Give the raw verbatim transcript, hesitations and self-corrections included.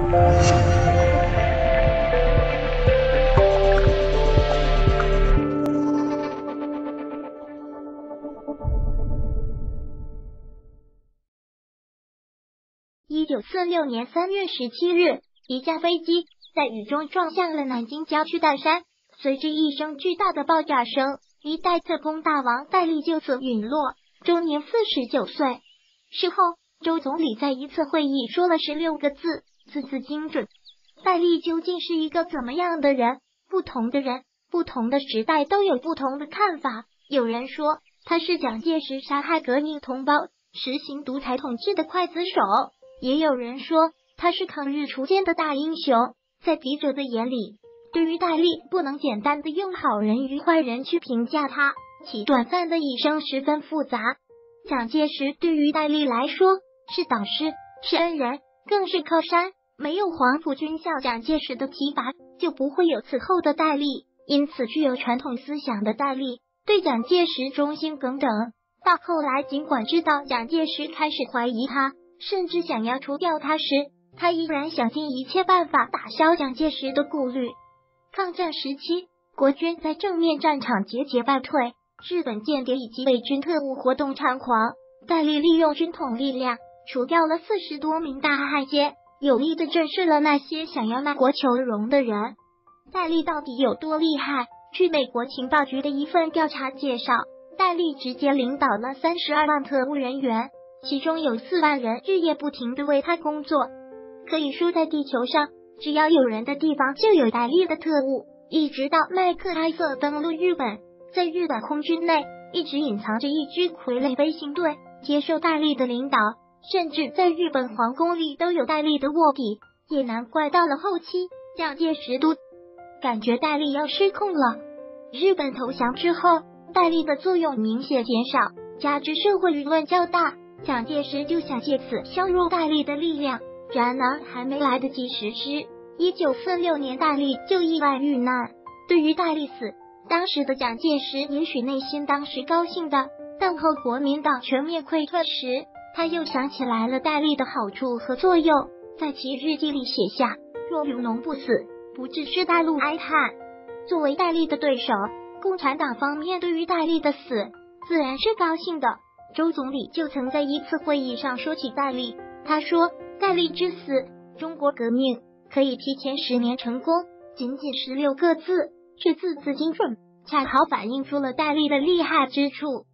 一九四六年三月十七日，一架飞机在雨中撞向了南京郊区的山，随着一声巨大的爆炸声，一代特工大王戴笠就此陨落，终年四十九岁。事后，周总理在一次会议说了十六个字，字字精准。戴笠究竟是一个怎么样的人？不同的人，不同的时代都有不同的看法。有人说他是蒋介石杀害革命同胞、实行独裁统治的刽子手，也有人说他是抗日锄奸的大英雄。在笔者的眼里，对于戴笠不能简单的用好人与坏人去评价他，其短暂的一生十分复杂。蒋介石对于戴笠来说是导师，是恩人，更是靠山。没有黄埔军校蒋介石的提拔，就不会有此后的戴笠。因此具有传统思想的戴笠对蒋介石忠心耿耿。到后来，尽管知道蒋介石开始怀疑他，甚至想要除掉他时，他依然想尽一切办法打消蒋介石的顾虑。抗战时期，国军在正面战场节节败退，日本间谍以及伪军特务活动猖狂。戴笠利用军统力量除掉了四十多名大汉奸，有力的震慑了那些想要卖国求荣的人。戴笠到底有多厉害？据美国情报局的一份调查介绍，戴笠直接领导了三十二万特务人员，其中有四万人日夜不停地为他工作。可以说，在地球上，只要有人的地方就有戴笠的特务。一直到麦克阿瑟登陆日本，在日本空军内一直隐藏着一支傀儡飞行队，接受戴笠的领导，甚至在日本皇宫里都有戴笠的卧底。也难怪到了后期，蒋介石都感觉戴笠要失控了。日本投降之后，戴笠的作用明显减少，加之社会舆论较大，蒋介石就想借此削弱戴笠的力量。然而还没来得及实施，一九四六年戴笠就意外遇难。对于戴笠死，当时的蒋介石也许内心当时高兴的，但后国民党全面溃退时，他又想起来了戴笠的好处和作用，在其日记里写下：若有农不死，不致使大陆哀叹。作为戴笠的对手，共产党方面对于戴笠的死自然是高兴的。周总理就曾在一次会议上说起戴笠，他说：戴笠之死，中国革命可以提前十年成功。仅仅十六个字，却字字精准，恰好反映出了戴笠的厉害之处。